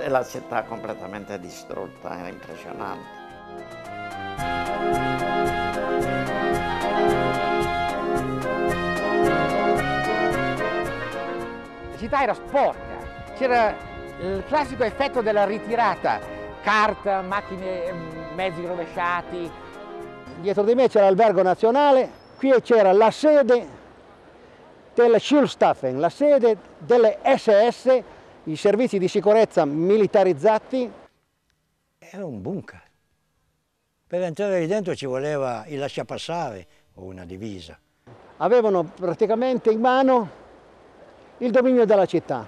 e la città completamente distrutta, era impressionante. La città era sporca, c'era il classico effetto della ritirata, kart, macchine, mezzi rovesciati. Dietro di me c'era l'Albergo Nazionale, qui c'era la sede delle Schulstaffen, la sede delle SS, i servizi di sicurezza militarizzati. Era un bunker. Per entrare lì dentro ci voleva il lasciapassare o una divisa. Avevano praticamente in mano il dominio della città.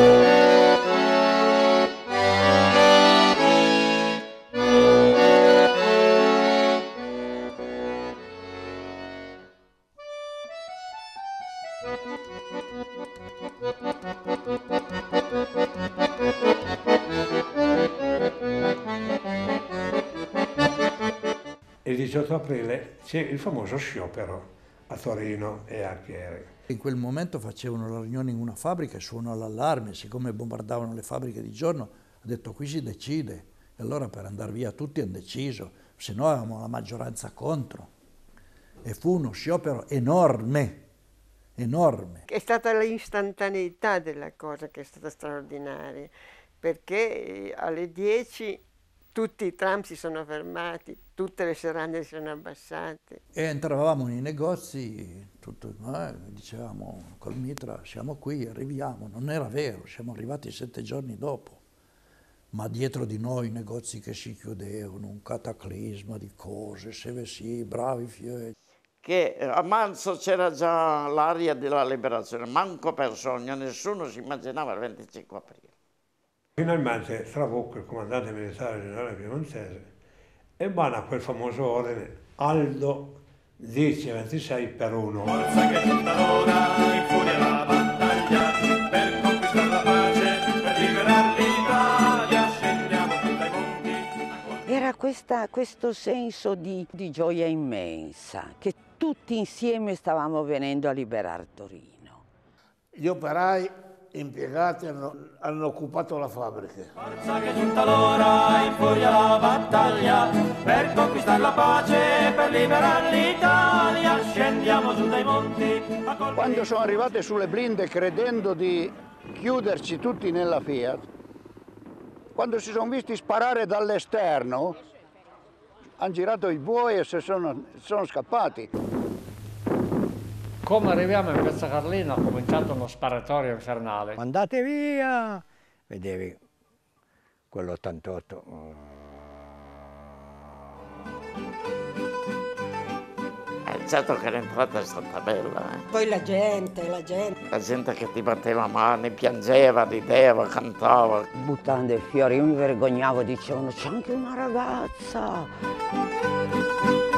Il 18 aprile c'è il famoso sciopero a Torino e a Chieri. In quel momento facevano la riunione in una fabbrica e suonò l'allarme, siccome bombardavano le fabbriche di giorno, ha detto qui si decide. E allora per andare via tutti hanno deciso, se no avevamo la maggioranza contro. E fu uno sciopero enorme, enorme. È stata l'istantaneità della cosa che è stata straordinaria, perché alle 10 tutti i tram si sono fermati, tutte le serrande si sono abbassate. E entravamo nei negozi, dicevamo col mitra siamo qui, arriviamo. Non era vero, siamo arrivati 7 giorni dopo. Ma dietro di noi i negozi che si chiudevano, un cataclisma di cose, sì, bravi fiori. Che a marzo c'era già l'aria della liberazione, manco per sogno, nessuno si immaginava il 25 aprile. Finalmente Trabucco, il comandante militare generale piemontese, emana quel famoso ordine Aldo 10-26 per 1. Forza che è giunta l'ora, in furia la battaglia, per conquistare la pace, per liberare l'Italia, scendiamo tutti ai monti. Era questo senso di gioia immensa, che tutti insieme stavamo venendo a liberare Torino. Gli operai impiegati hanno occupato la fabbrica. Forza che è giunta l'ora, in furia la battaglia, per conquistare la pace, per liberare l'Italia, scendiamo giù dai monti. Quando sono arrivate sulle blinde credendo di chiuderci tutti nella Fiat, quando si sono visti sparare dall'esterno, hanno girato i buoi e sono scappati. Come arriviamo in piazza Carlino ha cominciato uno sparatorio infernale. Andate via! Vedevi quell'88. Certo che l'entrata è stata bella. Poi la gente. La gente che ti batteva mani, piangeva, rideva, cantava. Buttando dei fiori, io mi vergognavo, dicevano c'è anche una ragazza.